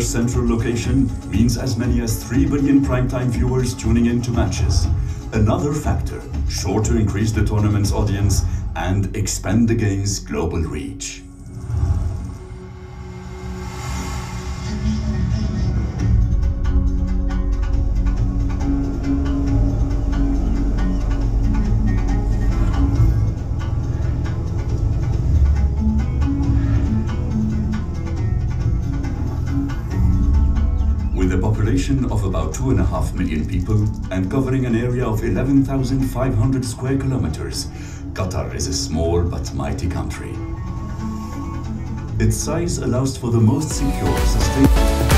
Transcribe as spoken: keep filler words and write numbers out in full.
Qatar's central location means as many as three billion primetime viewers tuning in to matches. Another factor, sure to increase the tournament's audience and expand the game's global reach. With a population of about two and a half million people and covering an area of eleven thousand five hundred square kilometers, Qatar is a small but mighty country. Its size allows for the most secure, sustainable